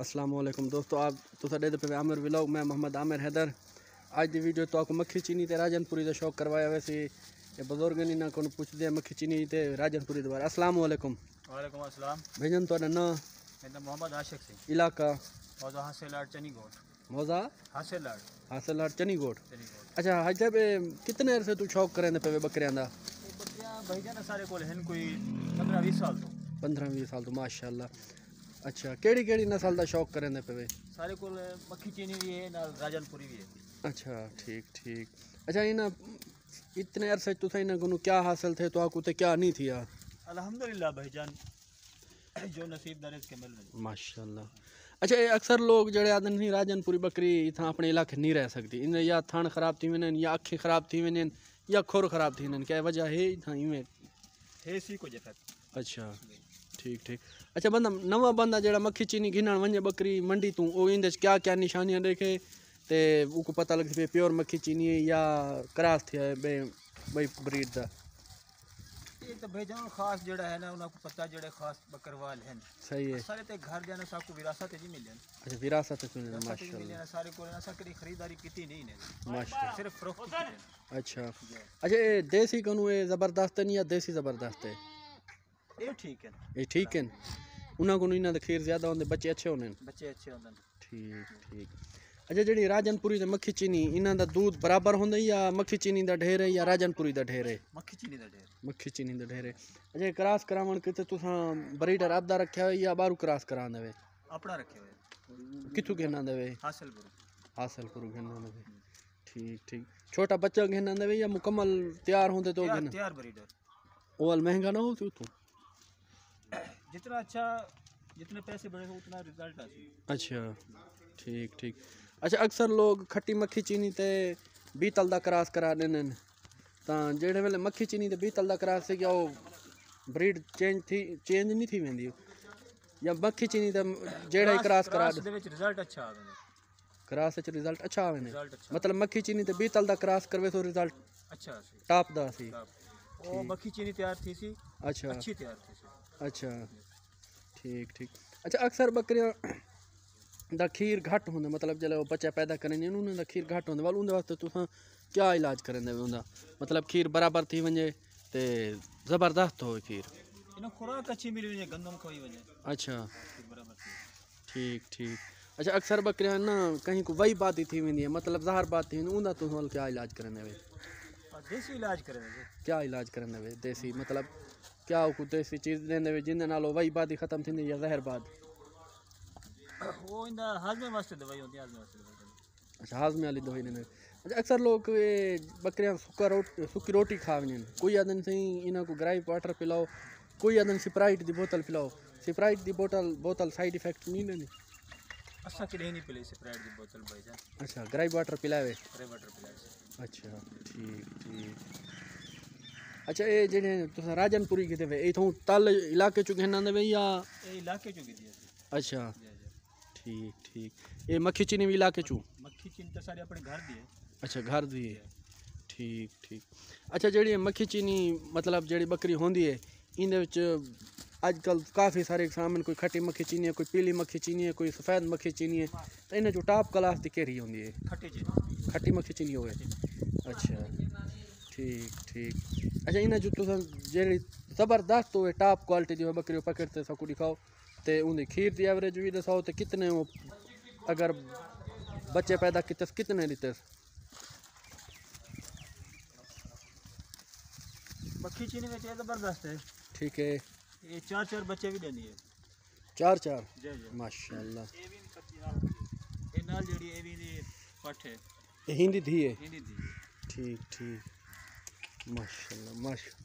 अस्सलाम वालेकुम दोस्तों, आप तुसा दे पे आमिर व्लॉग। मैं मोहम्मद आमिर हैदर। आज दी वीडियो तो आपको मक्खी चीनी ते राजनपुरी का शौक करवाया। वैसे ये बुजुर्ग ने ना को पूछते हैं मक्खी चीनी ते राजनपुरी दोबारा। अस्सलाम वालेकुम। वालेकुम अस्सलाम। भजन तो ना मेरा नाम मोहम्मद आशिक सिंह। इलाका मौजा हासिलाट चनीगोट। मौजा हासिलाट चनीगोट। अच्छा हाज साहब, कितने अरसे तू शौक करें पे बकरियां दा? बकरियां भाईजान सारे कोल हैं कोई 15-20 साल तो। 15-20 साल तो माशाल्लाह। अच्छा केड़ी केड़ी नस्ल का शौक करें पे? सारे कोल मक्खी चीनी भी है नाल राजनपुरी भी है। अच्छा ठीक ठीक। अच्छा इना इतने अरसे तुसा इना को क्या हासिल थे तो आपको ते क्या नहीं थिया? अल्हम्दुलिल्लाह भाईजान, जो नसीब दरिज के मिल रहे माशाल्लाह। अच्छा ये अक्सर लोग जड़े आदन नहीं राजनपुरी बकरी इतना अपने इलाके नहीं रह सकती, इन या थान खराब थी वञनि या अखी खराब थी वञनि या खुर खराब थी वञनि, क्या वजह है इतना इवें है सी को जफत। अच्छा ठीक ठीक। अच्छा बंदा नवा बंदा जड़ा मक्खी चीनी घिनण वञे बकरी मंडी तू ओ इंदे क्या क्या निशानियां देखे ते उको पता लगे पे प्योर मक्खी चीनी है या क्रॉस थी है बई ब्रीड दा? ये तो भाईजान खास जड़ा है ना उनको पता जड़े खास बकरवाल हैं। सही है। सारे ते घर जाने साको विरासत जी मिले। अच्छा विरासत से मिले माशाल्लाह। सारे कोल ना सकरी खरीदारी कीती नहीं ने माशाल्लाह सिर्फ फरोख्त की। अच्छा अच्छा ये देसी कनु ये ज़बरदस्त है या देसी ज़बरदस्त है? ये ठीक है। ये ठीक है। उन्होंने को इन्होंने खीर ज़्यादा होंगे, बच्चे अच्छे होने। बच्चे अच्छे होंगे। ठीक ठीक। अच्छा जी राजनपुरी ते मक्खी चीनी इन्हों का दूध बराबर होंगे या मक्खी चीनी का ढेर है या राजनपुरी का ढेर है? मक्खी चीनी का ढेर। मक्खी चीनी का ढेर है। अच्छा क्रॉस करावन कितने तुसा ब्रीडर आपदा रखा हो या बारू क्रॉस करा देवे? अपना रखे हुए। किथु कहना देवे? हासिलपुर कहना देवे। ठीक ठीक। छोटा बच्चा कहना देवे या मुकम्मल तैयार होंगे तो? तैयार ब्रीडर। ओवल महंगा ना हो तू? जितना अच्छा जितने पैसे बढ़े उतना रिजल्ट आसी। अच्छा ठीक ठीक। अच्छा अक्सर लोग खट्टी मक्खी चीनी ते बीतल दा क्रॉस करा देने तां जेड़े वेले मक्खी चीनी ते बीतल दा क्रॉस से क्या वो ब्रीड चेंज नहीं थी वेंदी या मक्खी चीनी ते जेड़ा ही क्रॉस करा दे रिजल्ट अच्छा आवे? क्रॉस च रिजल्ट अच्छा आवे ने, मतलब मक्खी चीनी ते बीतल दा क्रॉस करवे तो रिजल्ट अच्छा सी टॉप दा सी। ओ मक्खी चीनी तैयार थी सी। अच्छा अच्छी तैयार थी सी। अच्छा ठीक ठीक। अच्छा अक्सर बकरियां दा खीर घट होंदा, मतलब जल्द वो बच्चा पैदा करें उन्होंने दा खीर घट होंदा, वाल उनके वास्ते तुसा क्या इलाज करें दे उनका, मतलब खीर बराबर थी वजे ते ज़बरदस्त हो खीर? इन खुराक अच्छी मिली वजे गंदम खोई वजे। अच्छा बराबर ठीक ठीक। अच्छा अक्सर बकरियां ना कहीं को वही बात ही थी वही है, मतलब जहर बात थी उनका तुम क्या इलाज करें दे? देसी इलाज करें। क्या इलाज करें दे देसी, मतलब क्या को देसी चीज़ देंदे जिंदे नालो वही बात ही खत्म थी या जहर बात? वो इंदा हाजमे वास्ते दवाई होती है, हाजमे वास्ते दवाई। अच्छा हाजमे वाली दवाई देने। अच्छा अक्सर लोग ये बकरियां सुक्की रोटी खा वजन, कोई आदन सही इन्हों को ग्राइप वाटर पिलाओ, कोई आदन स्प्राइट की बोतल पिलाओ। स्प्राइट की बोतल साइड इफेक्ट नहीं लेनी? अच्छा किडे नहीं पिले स्प्राइट की बोतल भाईजान। अच्छा ग्राइप वाटर पिलावे? ग्राइप वाटर पिलावे। अच्छा ठीक ठीक। अच्छा ये जेडे तुसा राजनपुरी किते वे इथों तल इलाके चु कहना दे या ए इलाके चु कीती? अच्छा ठीक ठीक। ये मक्खी चीनी भी इलाके चू? मक्खी चीनी तो सारे अपने घर दी है। अच्छा घर दी है। ठीक ठीक। अच्छा जेडी मक्खी चीनी मतलब जेडी बकरी होंदी है इन विच आजकल काफ़ी सारे सामने, कोई खट्टी मक्खी चीनी है, कोई पीली मक्खी चीनी है, कोई सफ़ेद मक्खी चीनी है, तो इन जो टॉप क्लास की केरी होंदी है? खट्टी मक्खी चीनी होवे। अच्छा ठीक ठीक। अच्छा इन जो तुम जेडी ज़बरदस्त हो टॉप क्वालिटी जो बकरी पकड़ते सको दिखाओ तो उनकी खीर की एवरेज भी दसाओ तो कितने वो अगर बच्चे पैदा किते कितने दिते? मक्खी चीनी में ज़बरदस्त है। ठीक है। ये 4 बच्चे भी देनी है। 4 माशाल्लाह। ये नाल जेडी ए भी दी पठ है, ये हिंदी धी है। हिंदी दी। ठीक ठीक माशाल्लाह माशा।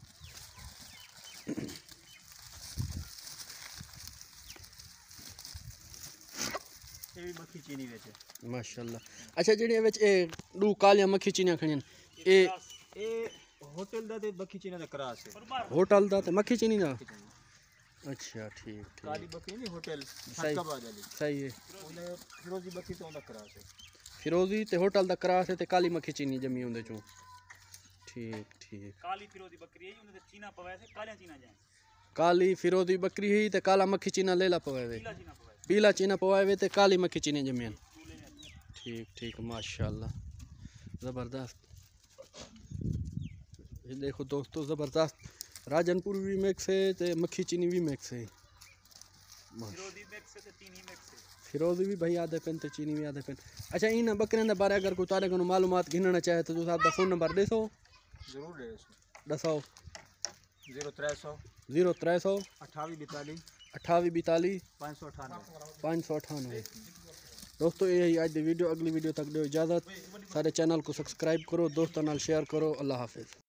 ये भी मक्खी चीनी विच माशाल्लाह। अच्छा जेडी विच ए दो कालियां मक्खी चीनियां खणियां ए होटल दा ते मक्खी चीनी दा क्रॉस है। होटल दा ते मक्खी चीनी दा? अच्छा ठीक ठीक। काली बकरी नहीं होटल सही है। उन्हें फिरोजी बकरी तो उनका क्रॉस है। फिरोजी ते होटल दा क्रॉस है ते काली मक्खी चीनी जमी उनदे चों। ठीक ठीक। काली फिरोजी बकरी है उन्हें चीना पवाया से कालियां चीना जाए। काली फिरोजी बकरी ही ते काला मक्खी चीना लेला पवावे, पीला चीना पवावे ते काली मक्खी चीनी जमीन। ठीक ठीक माशाल्लाह ज़बरदस्त। ये देखो दोस्तों ज़बरदस्त राजनपुर भी मिक्स है ते मक्खी चीनी भी मिक्स है। फिरोजी भी भाई आधे पेन ते चीनी भी आधे पेन। अच्छा इन बकरियों के बारे अगर कोई तारे को मालूमात गिनना चाहे तो तुस आपका फ़ोन नंबर दसो। जरूर दे दसो 0300 0300 2842 2842 598 598। दोस्तों यही आज दी वीडियो, अगली वीडियो तक दो इजाज़त। सारे चैनल को सब्सक्राइब करो, दोस्तों नाल शेयर करो। अल्लाह हाफिज़।